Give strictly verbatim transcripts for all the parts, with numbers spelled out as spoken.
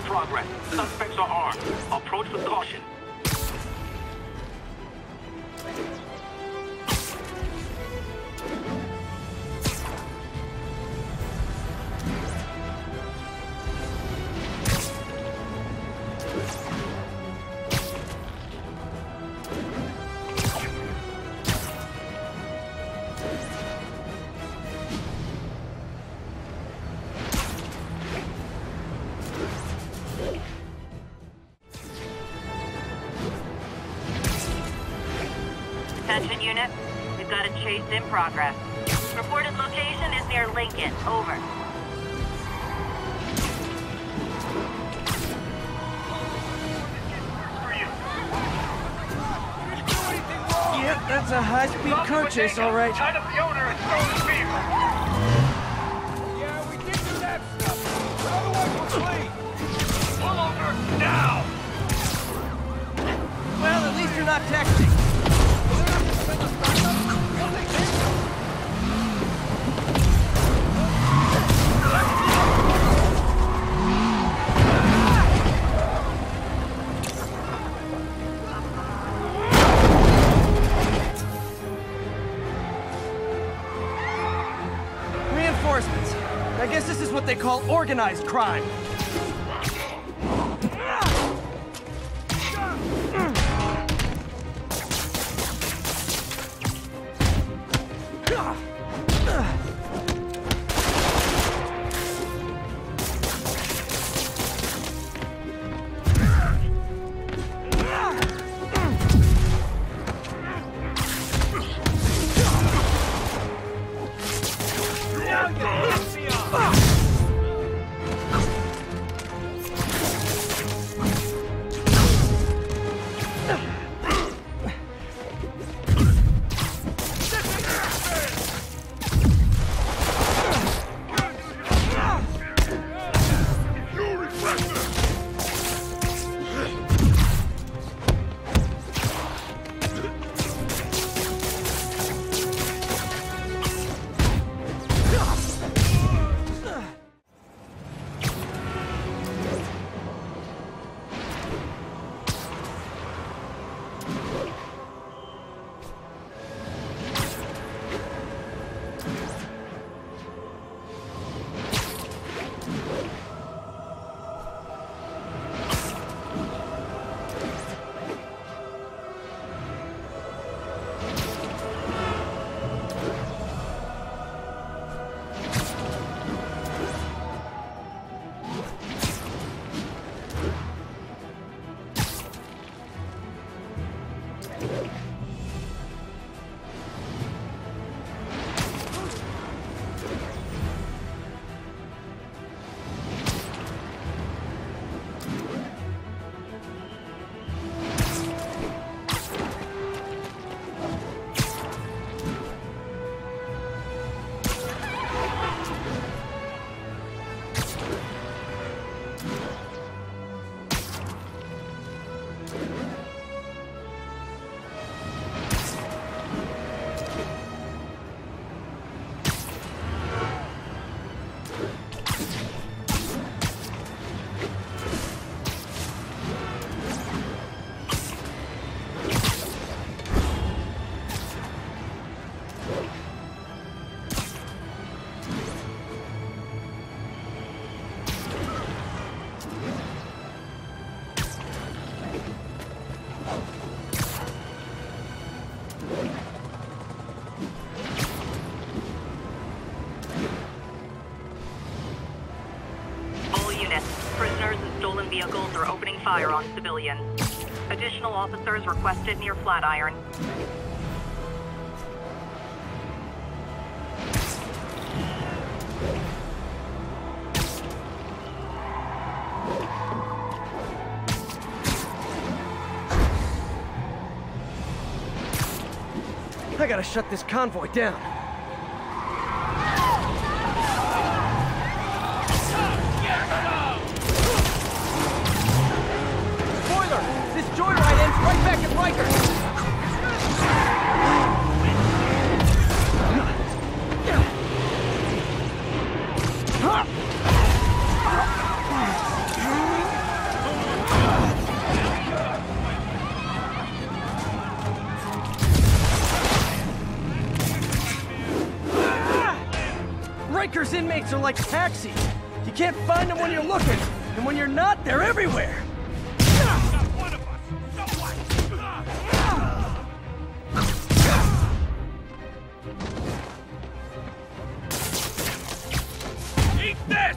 progress. Suspects are armed. Approach with caution. Attention unit, we've got a chase in progress. Reported location is near Lincoln. Over. Yep, that's a high-speed car chase, all right. Tied up the owner and stole his vehicle. Yeah, we did do that stuff, but otherwise we're clean. Pull over now. Well, at least you're not texting. Reinforcements. I guess this is what they call organized crime. Vehicles are opening fire on civilians. Additional officers requested near Flatiron. I gotta shut this convoy down. Spoiler! This joyride ends right back at Rikers! Rikers inmates are like taxis. You can't find them when you're looking, and when you're not, they're everywhere. Not one of us. So what? Eat this!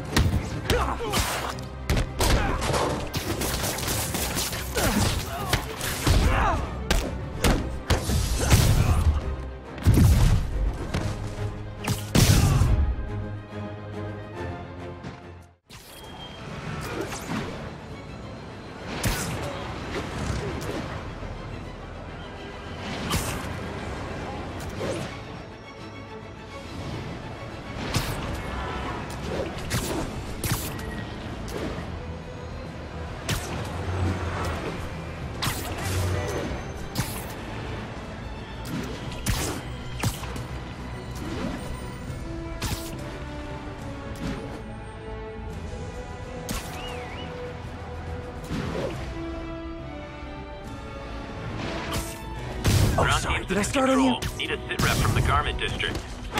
Oh, sorry, did I start on you? Need a sit rep from the Garment District.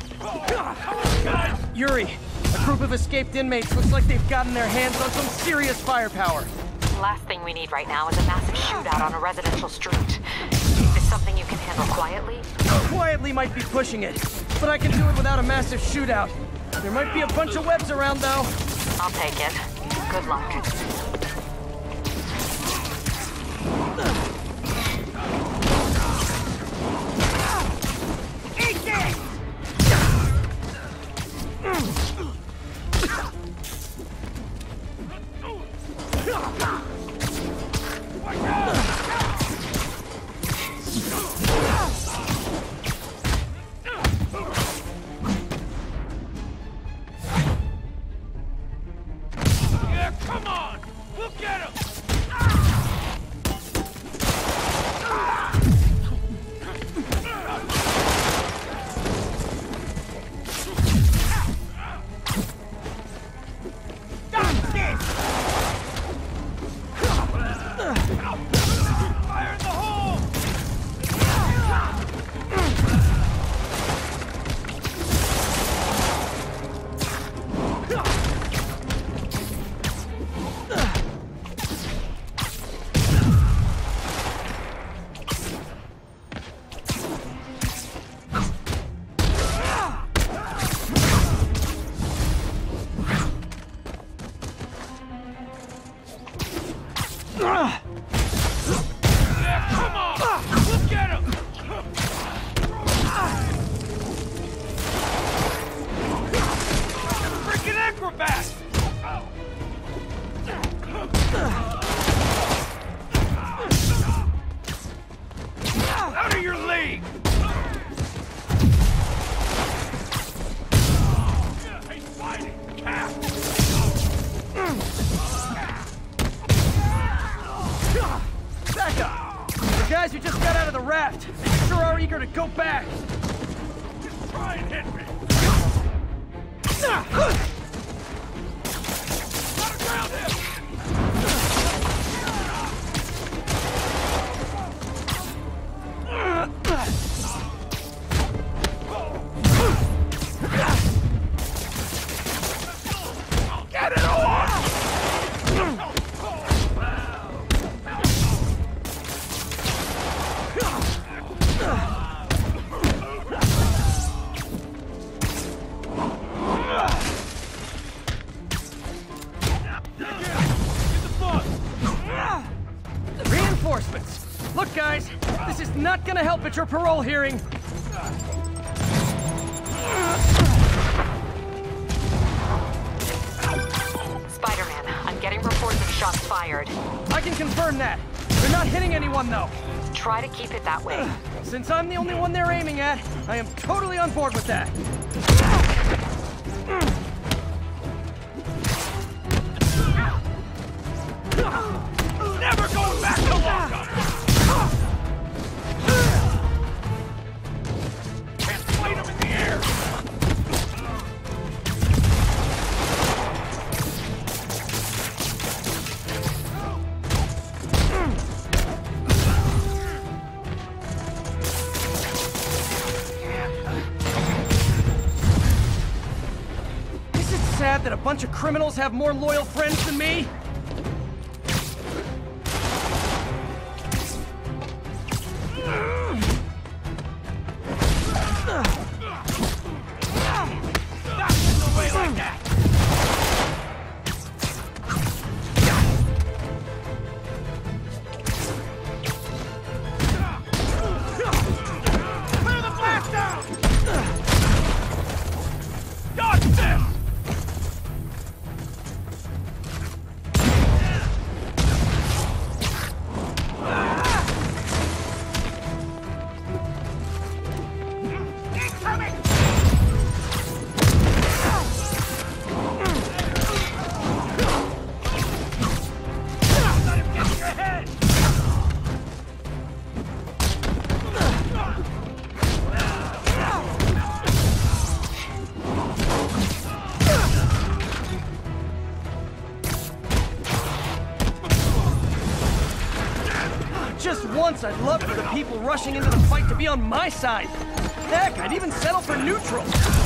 Yuri, a group of escaped inmates looks like they've gotten their hands on some serious firepower. Last thing we need right now is a massive shootout on a residential street. Is this something you can handle quietly? Quietly might be pushing it, but I can do it without a massive shootout. There might be a bunch of webs around, though. I'll take it. Good luck. Yeah, come on! We'll get him! Fire in the hole! Yeah, come on! We'll get him! Freaking acrobat! Out of your league! He's fighting! Cap! Back up! The guys who just got out of the raft, they sure are eager to go back. Try and hit me! Gotta ground him! Get it off! Reinforcements! Look, guys, this is not gonna help at your parole hearing. Spider-Man, I'm getting reports of shots fired. I can confirm that. They're not hitting anyone, though. Try to keep it that way. Since I'm the only one they're aiming at, I am totally on board with that. Never going back to Walker! Can't fight him in the air! sad that a bunch of criminals have more loyal friends than me? Just once, I'd love for the people rushing into the fight to be on my side. Heck, I'd even settle for neutral.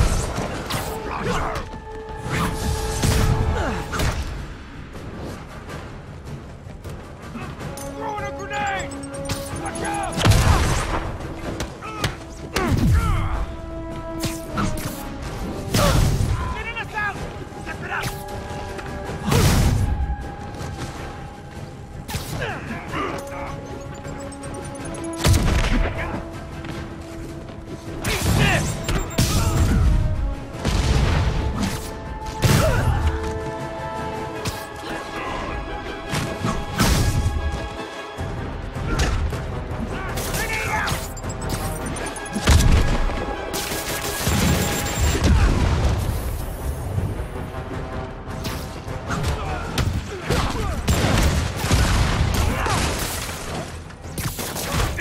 Throwing a grenade! Watch out! Getting us out! Step it up!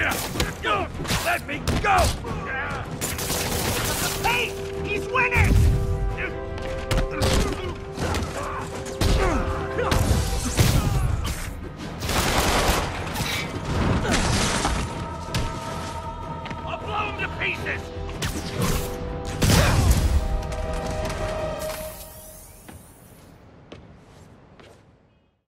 Let me go! Hey! He's winning!